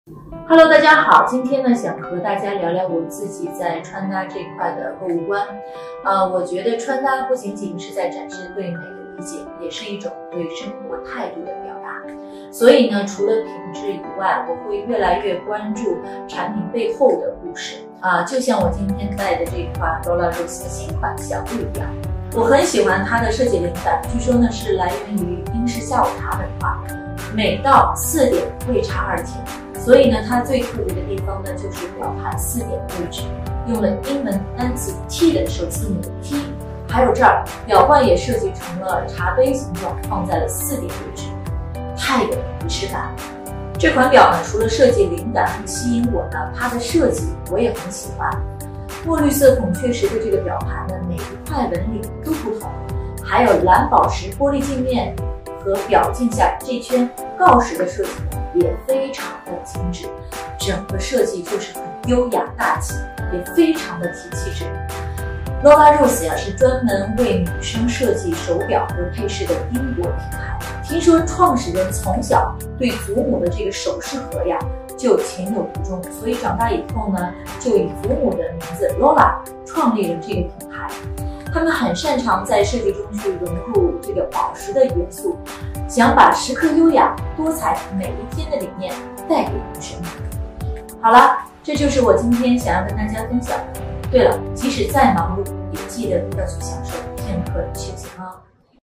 Hello， 大家好，今天呢想和大家聊聊我自己在穿搭这块的购物观。我觉得穿搭不仅仅是在展示对美的理解，也是一种对生活态度的表达。所以呢，除了品质以外，我会越来越关注产品背后的故事。就像我今天戴的这款 Lola Rose 的新款小布一样，我很喜欢它的设计灵感，据说呢是来源于英式下午茶文化，每到4点为茶而停。所以呢，它最特别的地方呢，就是表盘4点的位置，用了英文单词 T 的首字母 T， 还有这儿表冠也设计成了茶杯形状，放在了4点位置，太有仪式感了。这款表呢，除了设计灵感很吸引我呢，它的设计我也很喜欢。墨绿色孔雀石的这个表盘呢，每一块纹理都不同，还有蓝宝石玻璃镜面和表镜下这圈锆石的设计也非常的精致，整个设计就是很优雅大气，也非常的提气质。Lola Rose 呀是专门为女生设计手表和配饰的英国品牌。听说创始人从小对祖母的这个首饰盒呀就情有独钟，所以长大以后呢，就以祖母的名字 Lola 创立了这个品牌。他们很擅长在设计中去融入这个宝石的元素，想把时刻优雅、多彩每一天的理念带给女生。好了，这就是我今天想要跟大家分享的。对了，即使再忙碌，也记得要去享受片刻的休息哦。